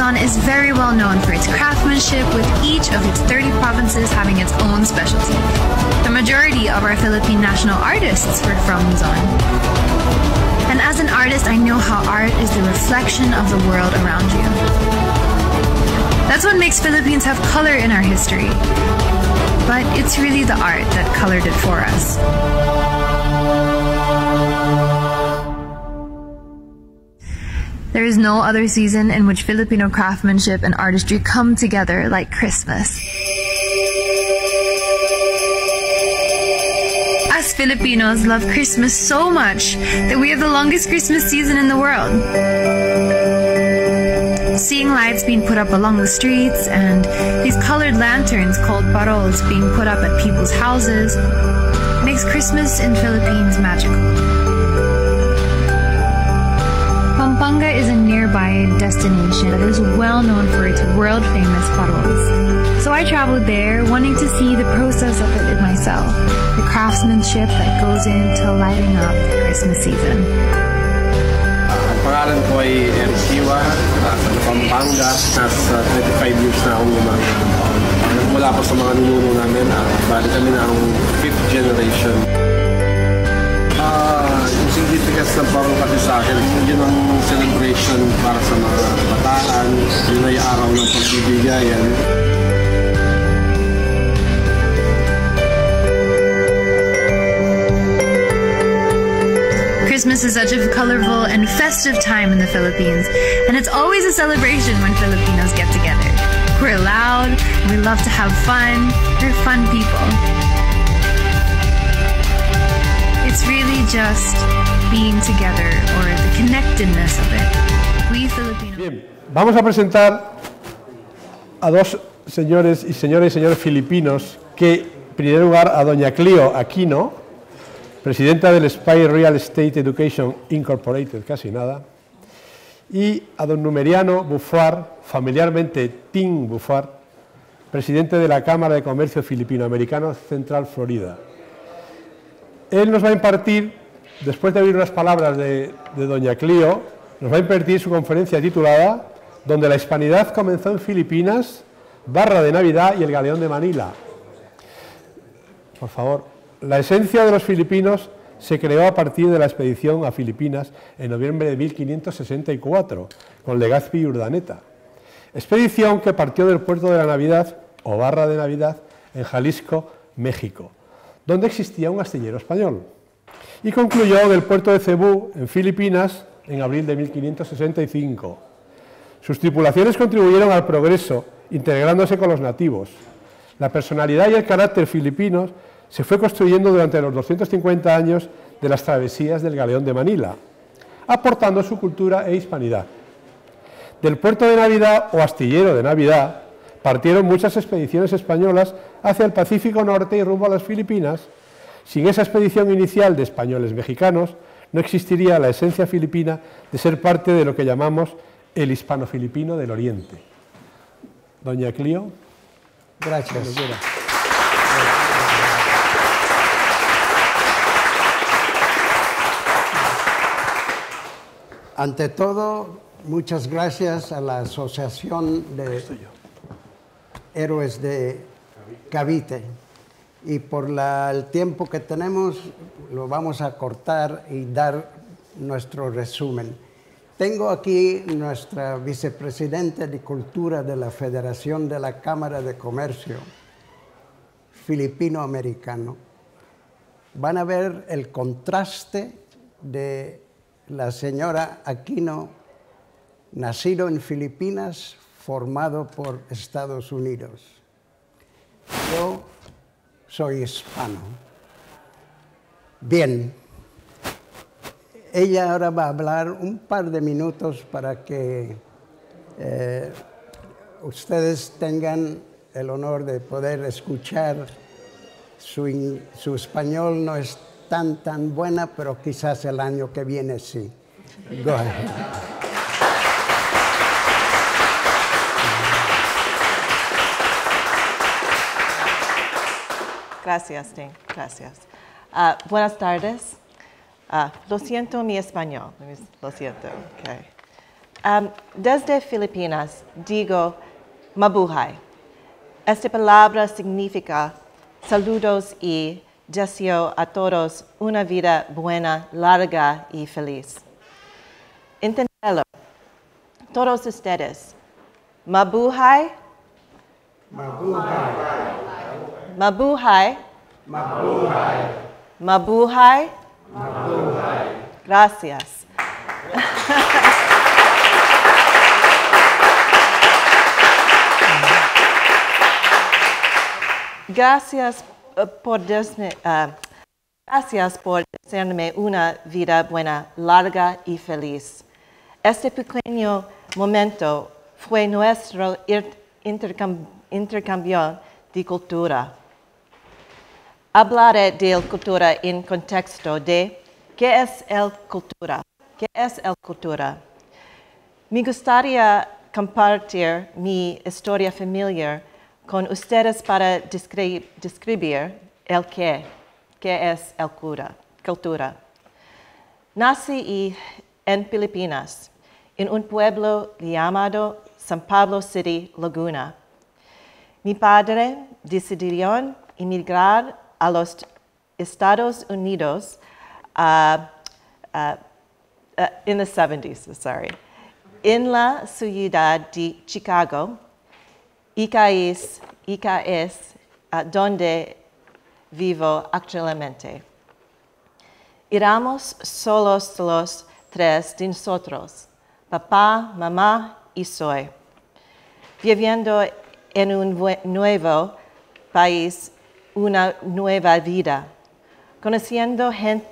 Luzon is very well known for its craftsmanship, with each of its 30 provinces having its own specialty. The majority of our Philippine national artists were from Luzon. And as an artist, I know how art is the reflection of the world around you. That's what makes Philippines have color in our history. But it's really the art that colored it for us. There is no other season in which Filipino craftsmanship and artistry come together like Christmas. Us Filipinos love Christmas so much that we have the longest Christmas season in the world. Seeing lights being put up along the streets and these colored lanterns called paroles being put up at people's houses makes Christmas in Philippines magical. Pampanga is a nearby destination that is well known for its world-famous paroles. So I traveled there wanting to see the process of it myself, the craftsmanship that goes into lighting up the Christmas season. Ang pangalan ko ay Erciwa, sa Pampanga. Nasa 25 years na akong mula pa sa mga ninuno namin. Bali kami na ang 5th generation. Yung significance ng parang kasi sa akin, yun ang celebration para sa mga bataan. Yun ay araw ng pagbibigayan. Christmas is such a colorful and festive time in the Philippines, and it's always a celebration when Filipinos get together. We're loud, we love to have fun, we're fun people. It's really just being together, or the connectedness of it. We Filipinos. Bien, vamos a presentar a dos señores y señores filipinos que, en primer lugar, a doña Clio Aquino, presidenta del SPY Real Estate Education Incorporated, casi nada, y a don Numeriano Bufar, familiarmente Tim Bufar, presidente de la Cámara de Comercio Filipino-Americano Central Florida. Él nos va a impartir, después de oír unas palabras de doña Clio, nos va a impartir su conferencia titulada «Donde la hispanidad comenzó en Filipinas, Barra de Navidad y el Galeón de Manila». Por favor. La esencia de los filipinos se creó a partir de la expedición a Filipinas en noviembre de 1564, con Legazpi y Urdaneta. Expedición que partió del puerto de la Navidad, o Barra de Navidad, en Jalisco, México, donde existía un astillero español, y concluyó del puerto de Cebú, en Filipinas, en abril de 1565. Sus tripulaciones contribuyeron al progreso, integrándose con los nativos. La personalidad y el carácter filipinos se fue construyendo durante los 250 años de las travesías del Galeón de Manila, aportando su cultura e hispanidad. Del puerto de Navidad o astillero de Navidad partieron muchas expediciones españolas hacia el Pacífico Norte y rumbo a las Filipinas. Sin esa expedición inicial de españoles mexicanos, no existiría la esencia filipina de ser parte de lo que llamamos el hispano-filipino del Oriente. Doña Clio. Gracias. Ante todo, muchas gracias a la Asociación de Héroes de Cavite. Y por el tiempo que tenemos, lo vamos a cortar y dar nuestro resumen. Tengo aquí nuestra vicepresidenta de Cultura de la Federación de la Cámara de Comercio Filipino-Americano. Van a ver el contraste de la señora Aquino, nacido en Filipinas, formado por Estados Unidos. Yo soy hispano. Bien, ella ahora va a hablar un par de minutos para que ustedes tengan el honor de poder escuchar. Su español no es tan buena, pero quizás el año que viene sí. Go ahead. Gracias, Ting. Gracias. Buenas tardes. Lo siento mi español. Lo siento. Okay. Desde Filipinas digo mabuhay. Esta palabra significa saludos y deseo a todos una vida buena, larga y feliz. Entenderlo. Todos ustedes. Mabuhay. Mabuhay. Mabuhay. Mabuhay. Mabuhay. Mabuhay. Gracias. Gracias por desearme una vida buena, larga y feliz. Este pequeño momento fue nuestro intercambio de cultura. Hablaré de cultura en contexto de ¿qué es el cultura? ¿Qué es el cultura? Me gustaría compartir mi historia familiar con ustedes para describir el qué es el cultura. Nací en Filipinas, en un pueblo llamado San Pablo City, Laguna. Mi padre decidió emigrar a los Estados Unidos in the 70s, en la ciudad de Chicago, y que es donde vivo actualmente. Éramos solos los tres de nosotros, papá, mamá y soy, viviendo en un nuevo país, una nueva vida, conociendo gente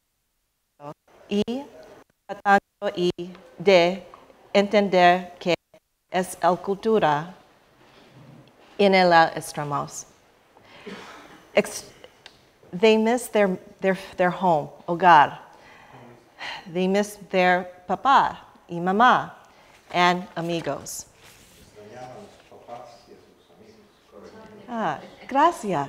y tratando de entender qué es la cultura en el extremos. They miss their home, hogar. They miss their papá y mamá and amigos. Gracias.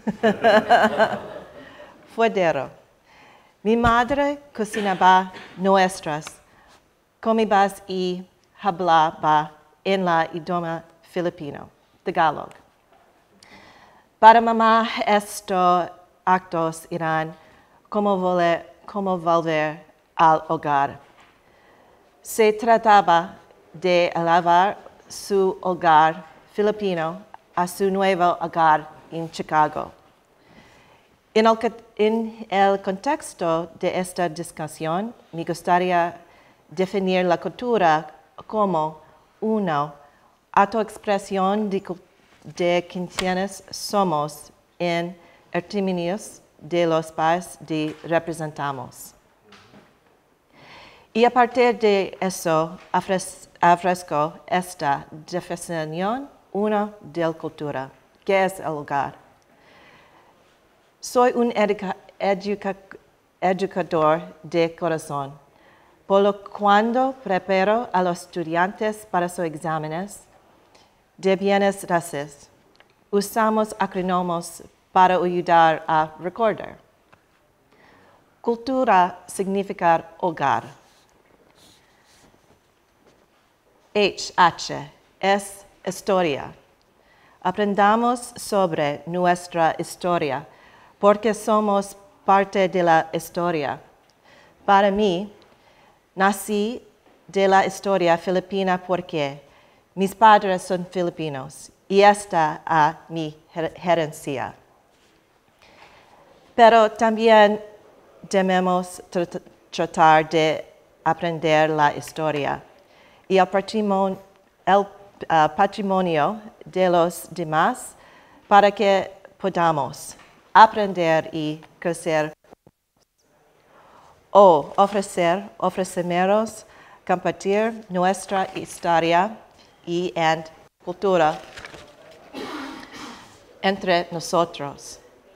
Fuedero. Mi madre cocinaba nuestras comidas y hablaba en la idioma filipino, Tagalog. Para mamá, estos actos eran como volver al hogar. Se trataba de elevar su hogar filipino a su nuevo hogar en Chicago. En el contexto de esta discusión, me gustaría definir la cultura como una autoexpresión de quienes somos en términos de los países que representamos. Y a partir de eso, ofrezco esta definición, una de cultura, que es el hogar. Soy un educador de corazón, por lo que cuando preparo a los estudiantes para sus exámenes de bienes raíces, usamos acrónimos para ayudar a recordar. Cultura significa hogar. H es historia. Aprendamos sobre nuestra historia porque somos parte de la historia. Para mí, nací de la historia filipina porque mis padres son filipinos y esta es mi herencia. Pero también debemos tratar de aprender la historia y el patrimonio de los demás para que podamos aprender y crecer. O ofrecernos compartir nuestra historia y cultura entre nosotros.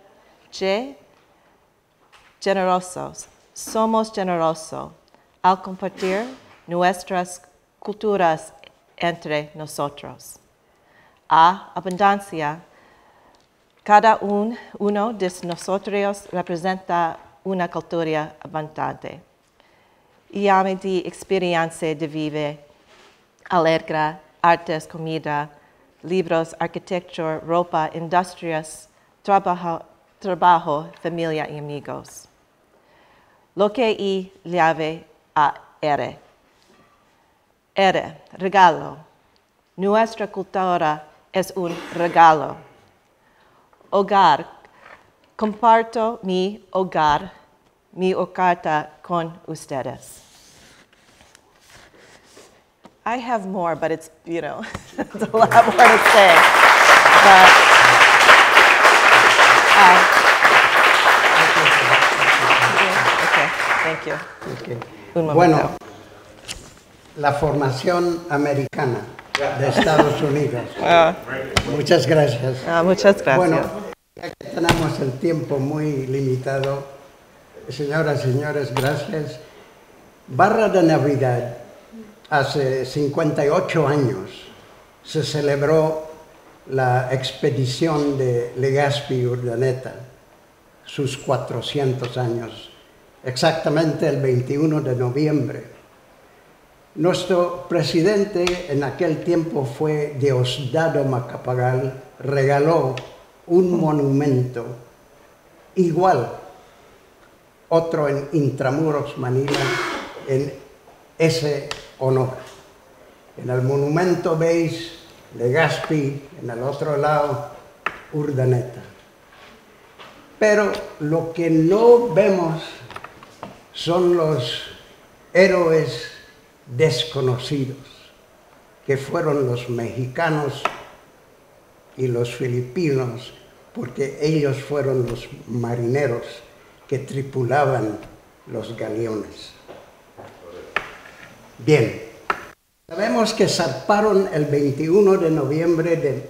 Generosos. Somos generosos al compartir nuestras culturas entre nosotros. A. Abundancia. Cada uno de nosotros representa una cultura abundante. llame di experiencia de vive, alegra, artes, comida, libros, arquitectura, ropa, industrias, trabajo, familia y amigos. Lo que y llave a ere. Ere, regalo. Nuestra cultura es un regalo. Hogar. Comparto mi hogar, mi hogar con ustedes. I have more, but it's, it's a lot more to say. But, okay, thank you. Okay. Un momento. Bueno, la formación americana de Estados Unidos. Muchas gracias. Muchas gracias. Bueno, ya que tenemos el tiempo muy limitado, señoras y señores, gracias. Barra de Navidad, hace 58 años, se celebró la expedición de Legazpi y Urdaneta, sus 400 años, exactamente el 21 de noviembre. Nuestro presidente en aquel tiempo fue Diosdado Macapagal, regaló un monumento igual, otro en Intramuros, Manila, en ese honor. En el monumento veis Legazpi, en el otro lado Urdaneta. Pero lo que no vemos son los héroes desconocidos, que fueron los mexicanos y los filipinos, porque ellos fueron los marineros que tripulaban los galeones. Bien, sabemos que zarparon el 21 de noviembre de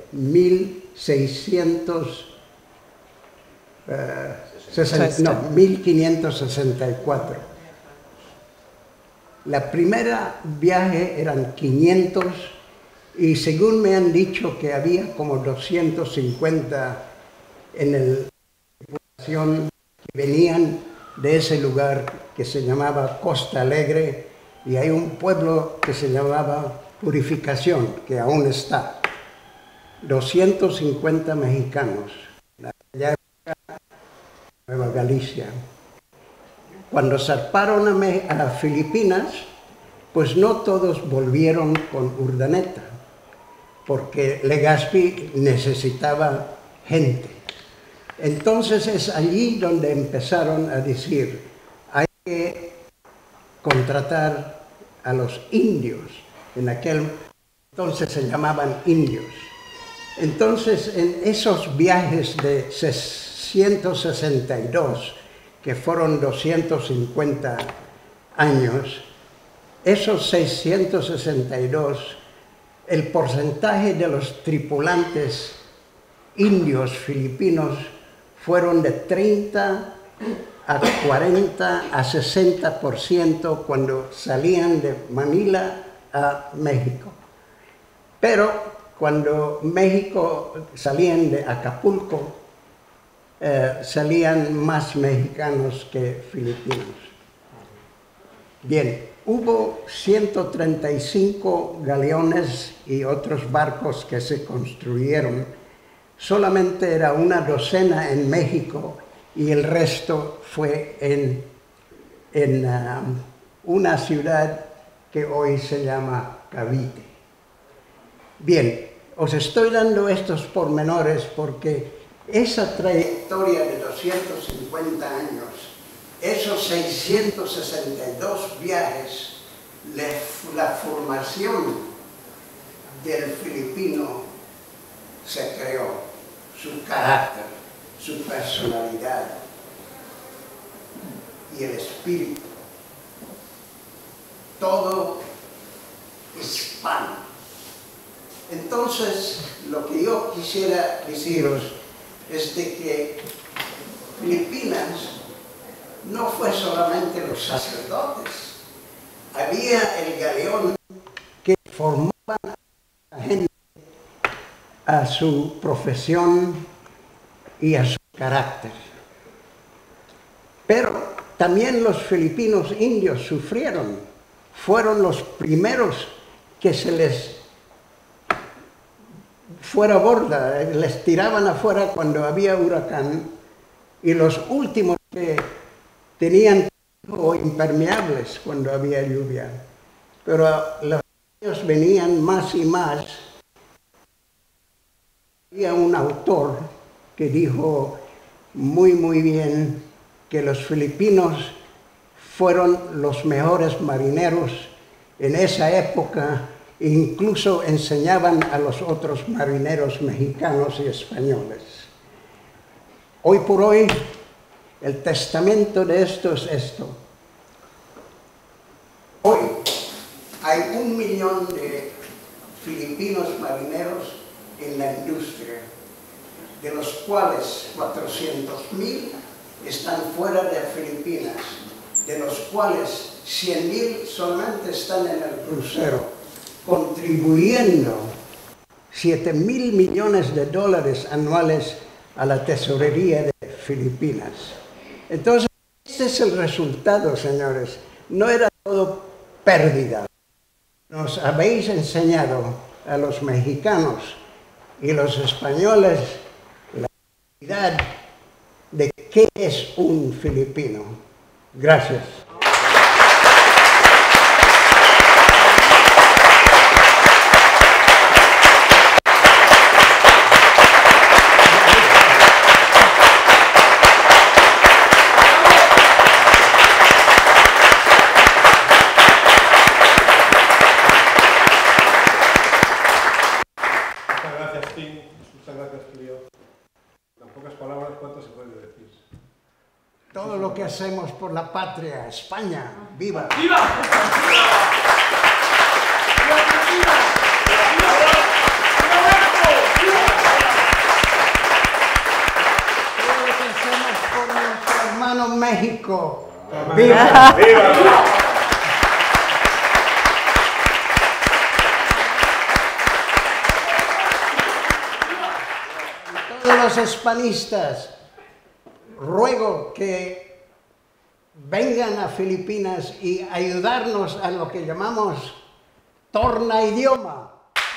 1564. La primera viaje eran 500 y según me han dicho que había como 250 en la tripulación que venían de ese lugar que se llamaba Costa Alegre, y hay un pueblo que se llamaba Purificación, que aún está. 250 mexicanos, en aquella época, Nueva Galicia. Cuando zarparon a Filipinas, pues no todos volvieron con Urdaneta, porque Legazpi necesitaba gente. Entonces es allí donde empezaron a decir, hay que contratar a los indios. En aquel entonces se llamaban indios. Entonces en esos viajes de 162, que fueron 250 años, esos 662, el porcentaje de los tripulantes indios filipinos fueron de 30 a 40 a 60% cuando salían de Manila a México. Pero cuando México salían de Acapulco, salían más mexicanos que filipinos. Bien, hubo 135 galeones y otros barcos que se construyeron. Solamente era una docena en México y el resto fue en una ciudad que hoy se llama Cavite. Bien, os estoy dando estos pormenores porque esa trayectoria de 250 años, esos 662 viajes, la formación del filipino se creó, su carácter, su personalidad y el espíritu. Todo hispano. Entonces, lo que yo quisiera deciros es de que Filipinas no fue solamente los sacerdotes. Había el galeón que formaban a la gente a su profesión y a su carácter. Pero también los filipinos indios sufrieron. Fueron los primeros que se les fuera borda, les tiraban afuera cuando había huracán, y los últimos que tenían impermeables cuando había lluvia. Pero los años venían más y más. Había un autor que dijo muy bien que los filipinos fueron los mejores marineros en esa época, e incluso enseñaban a los otros marineros mexicanos y españoles. Hoy por hoy, el testamento de esto es esto. Hoy hay 1 millón de filipinos marineros en la industria, de los cuales 400,000 están fuera de Filipinas, de los cuales 100,000 solamente están en el crucero, contribuyendo $7,000 millones de dólares anuales a la tesorería de Filipinas. Entonces, este es el resultado, señores. No era todo pérdida. Nos habéis enseñado a los mexicanos y los españoles la realidad de qué es un filipino. Gracias. Todo lo que hacemos por la patria, España, ¡viva! ¡Viva! Todo lo que hacemos por nuestro hermano México, ¡viva! ¡Viva! Todos los hispanistas, ruego que vengan a Filipinas y ayudarnos a lo que llamamos torna idioma.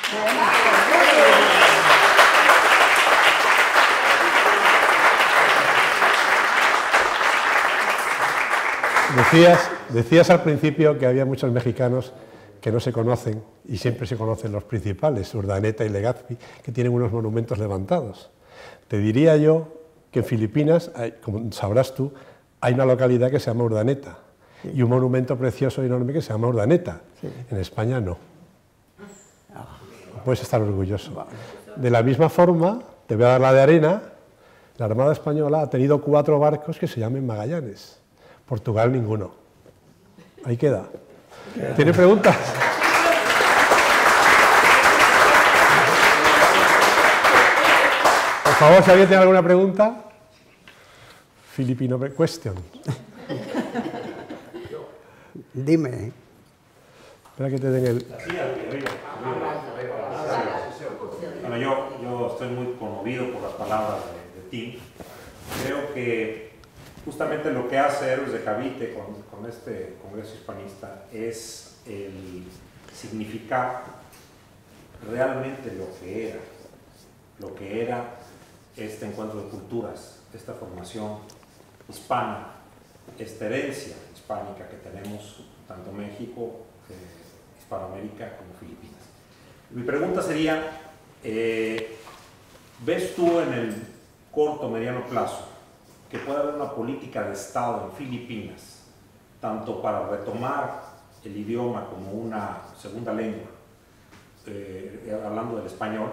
Decías al principio que había muchos mexicanos que no se conocen y siempre se conocen los principales, Urdaneta y Legazpi, que tienen unos monumentos levantados. Te diría yo que en Filipinas, como sabrás tú, hay una localidad que se llama Urdaneta y un monumento precioso y enorme que se llama Urdaneta. Sí. En España no. Puedes estar orgulloso. De la misma forma, te voy a dar la de arena, la Armada Española ha tenido 4 barcos que se llaman Magallanes. Portugal ninguno. Ahí queda. ¿Tiene preguntas? Por favor, si alguien tiene alguna pregunta. Filipino question. Dime. Espera que te den el... Bueno, yo estoy muy conmovido por las palabras de Tim. Creo que justamente lo que hace Héroes de Cavite con este Congreso Hispanista es el significar realmente lo que era este encuentro de culturas, esta formación hispana, esta herencia hispánica que tenemos tanto México, Hispanoamérica como Filipinas. Mi pregunta sería, ¿ves tú en el corto, mediano plazo que puede haber una política de Estado en Filipinas, tanto para retomar el idioma como una segunda lengua, hablando del español,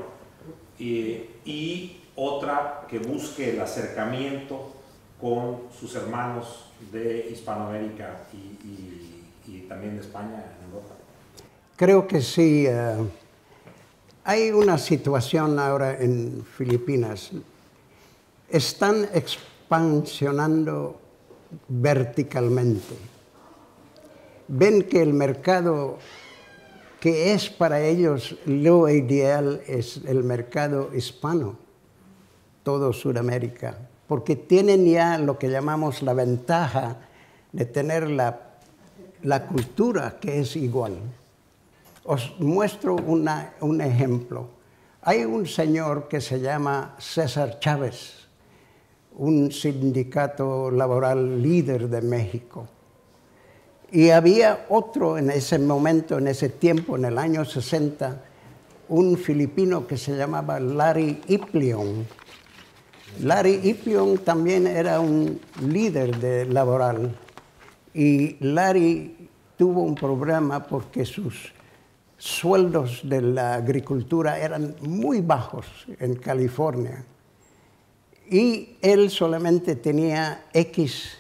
y otra que busque el acercamiento con sus hermanos de Hispanoamérica y también de España en Europa? Creo que sí. Hay una situación ahora en Filipinas. Están expansionando verticalmente. Ven que el mercado que es para ellos lo ideal es el mercado hispano, todo Sudamérica, porque tienen ya lo que llamamos la ventaja de tener la cultura que es igual. Os muestro un ejemplo. Hay un señor que se llama César Chávez, un sindicato laboral líder de México. Y había otro en ese momento, en ese tiempo, en el año 60, un filipino que se llamaba Larry Ipliong. Larry Ipliong también era un líder laboral. Y Larry tuvo un problema porque sus sueldos de la agricultura eran muy bajos en California. Y él solamente tenía X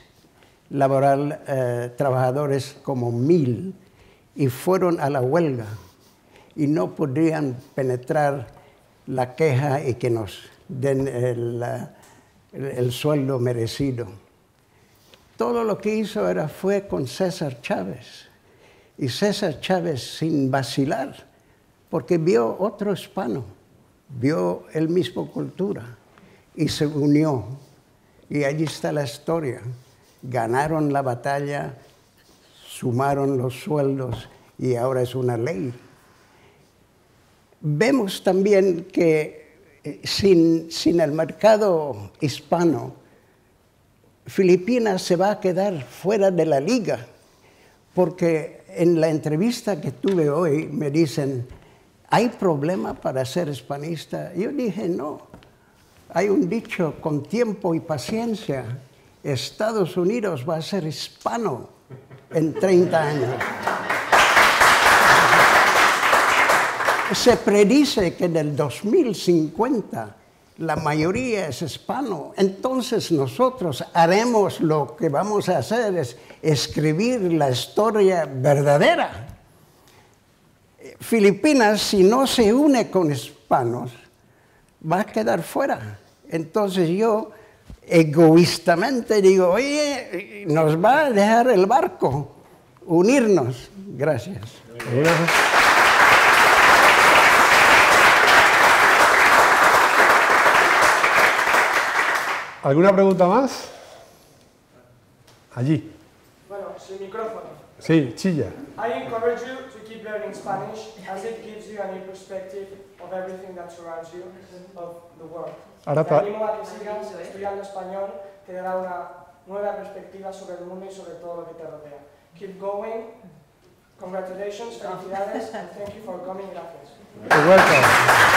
trabajadores como 1000, y fueron a la huelga y no podían penetrar la queja y que nos den el sueldo merecido. Todo lo que hizo fue con César Chávez. Y César Chávez, sin vacilar, porque vio otro hispano, vio el mismo cultura y se unió. Y allí está la historia. Ganaron la batalla, sumaron los sueldos y ahora es una ley. Vemos también que sin el mercado hispano, Filipinas se va a quedar fuera de la liga, porque en la entrevista que tuve hoy me dicen, ¿hay problema para ser hispanista? Yo dije, no. Hay un dicho, con tiempo y paciencia, Estados Unidos va a ser hispano en 30 años. Se predice que en el 2050 la mayoría es hispano. Entonces nosotros haremos lo que vamos a hacer, es escribir la historia verdadera. Filipinas, si no se une con hispanos, va a quedar fuera. Entonces yo egoístamente digo, oye, nos va a dejar el barco, unirnos. Gracias. ¿Alguna pregunta más? Allí. Bueno, sin micrófono. Sí, chilla. I encourage you to keep learning Spanish as it gives you a new perspective of everything that surrounds you, of the world. Ahora Te animo a que sigas estudiando español, te dará una nueva perspectiva sobre el mundo y sobre todo lo que te rodea. Keep going. Congratulations, felicidades, and thank you for coming. Gracias. You're welcome.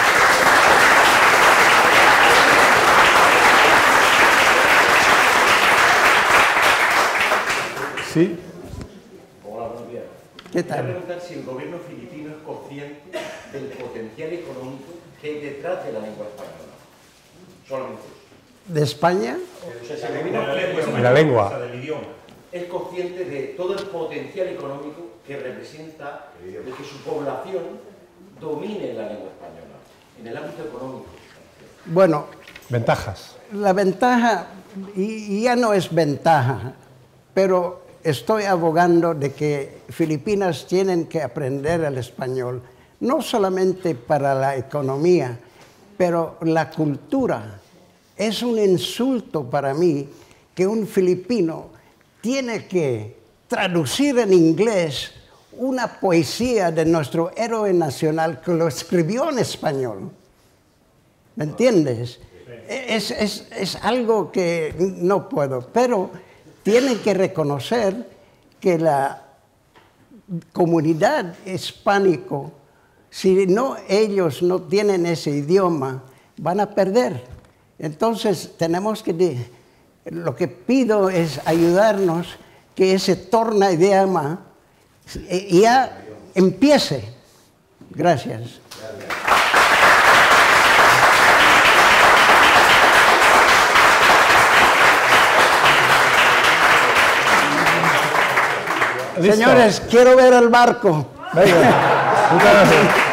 Sí. Hola, buenos días. ¿Qué tal? Quería preguntar si el gobierno filipino es consciente del potencial económico que hay detrás de la lengua española. Solamente eso. ¿De España? O sea, si el gobierno De la lengua. Del idioma. es consciente de todo el potencial económico que representa de que su población domine la lengua española, en el ámbito económico. Bueno, Ventajas. la ventaja, y ya no es ventaja, pero estoy abogando de que Filipinas tienen que aprender el español, no solamente para la economía, pero la cultura. Es un insulto para mí que un filipino tiene que traducir en inglés una poesía de nuestro héroe nacional que lo escribió en español. ¿Me entiendes? Es algo que no puedo, pero tienen que reconocer que la comunidad hispánica, si no, ellos no tienen ese idioma, van a perder. Entonces tenemos que, lo que pido es ayudarnos que ese torna idioma ya empiece. Gracias. Listo. Señores, quiero ver el barco. Venga. Muchas gracias.